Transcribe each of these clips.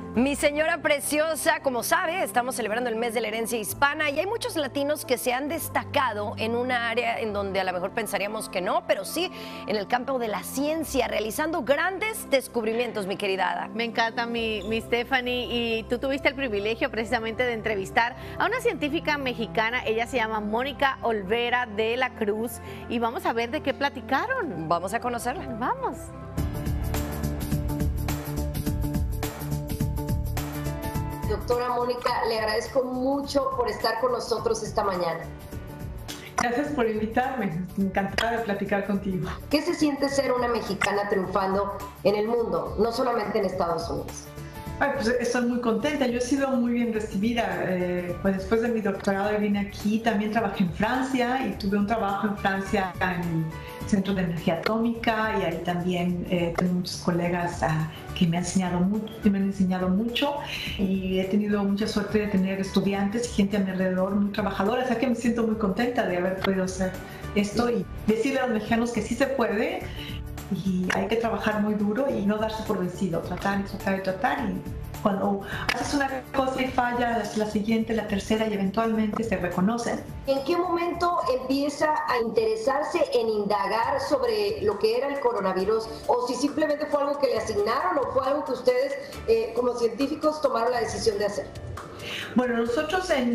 Mi señora preciosa, como sabe, estamos celebrando el mes de la herencia hispana y hay muchos latinos que se han destacado en una área en donde a lo mejor pensaríamos que no, pero sí en el campo de la ciencia, realizando grandes descubrimientos, mi querida Ada. Me encanta mi Stephanie, y tú tuviste el privilegio precisamente de entrevistar a una científica mexicana. Ella se llama Mónica Olvera de la Cruz y vamos a ver de qué platicaron. Vamos a conocerla. Vamos. Doctora Mónica, le agradezco mucho por estar con nosotros esta mañana. Gracias por invitarme, encantada de platicar contigo. ¿Qué se siente ser una mexicana triunfando en el mundo, no solamente en Estados Unidos? Ay, pues estoy muy contenta, yo he sido muy bien recibida. Pues después de mi doctorado vine aquí, también trabajé en Francia y tuve un trabajo en Francia en el Centro de Energía Atómica, y ahí también tengo muchos colegas que me han enseñado mucho, y he tenido mucha suerte de tener estudiantes y gente a mi alrededor muy trabajadora, o sea que me siento muy contenta de haber podido hacer esto y decirle a los mexicanos que sí se puede. Y hay que trabajar muy duro y no darse por vencido, tratar y tratar y tratar. Y cuando haces una cosa y falla, la siguiente, la tercera, y eventualmente se reconocen. ¿En qué momento empieza a interesarse en indagar sobre lo que era el coronavirus? ¿O si simplemente fue algo que le asignaron o fue algo que ustedes como científicos tomaron la decisión de hacer? Bueno, nosotros en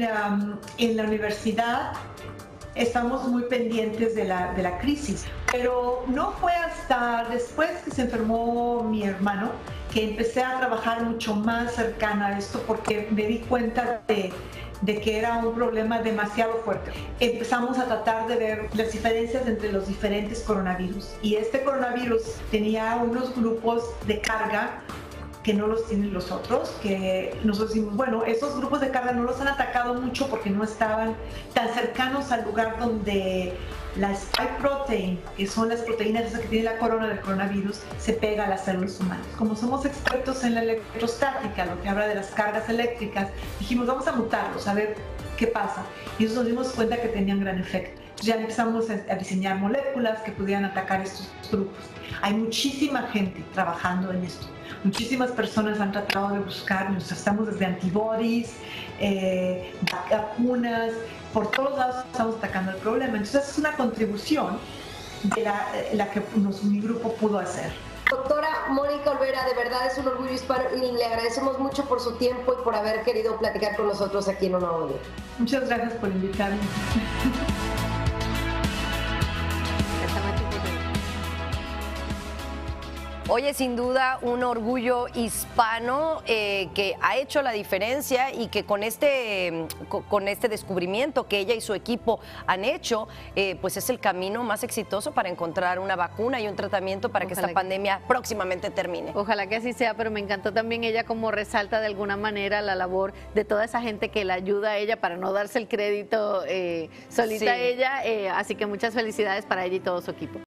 la universidad estamos muy pendientes de la crisis, pero no fue hasta después que se enfermó mi hermano que empecé a trabajar mucho más cercana a esto, porque me di cuenta de que era un problema demasiado fuerte. Empezamos a tratar de ver las diferencias entre los diferentes coronavirus, y este coronavirus tenía unos grupos de carga que no los tienen los otros, que nosotros decimos, bueno, esos grupos de carga no los han atacado mucho porque no estaban tan cercanos al lugar donde la spike protein, que son las proteínas esas que tiene la corona del coronavirus, se pega a las células humanas. Como somos expertos en la electrostática, lo que habla de las cargas eléctricas, dijimos, vamos a mutarlos, a ver qué pasa. Y nos dimos cuenta que tenían gran efecto. Ya empezamos a diseñar moléculas que pudieran atacar estos grupos. Hay muchísima gente trabajando en esto. Muchísimas personas han tratado de buscar, nos estamos desde antibodies, vacunas, por todos lados estamos atacando el problema. Entonces es una contribución de la que mi grupo pudo hacer. Doctora Mónica Olvera, de verdad es un orgullo hispano y le agradecemos mucho por su tiempo y por haber querido platicar con nosotros aquí en Un Nuevo Día. Muchas gracias por invitarme. Oye, sin duda un orgullo hispano que ha hecho la diferencia, y que con este descubrimiento que ella y su equipo han hecho, pues es el camino más exitoso para encontrar una vacuna y un tratamiento para que esta pandemia próximamente termine. Ojalá que así sea, pero me encantó también ella como resalta de alguna manera la labor de toda esa gente que la ayuda a ella, para no darse el crédito solita a ella, así que muchas felicidades para ella y todo su equipo.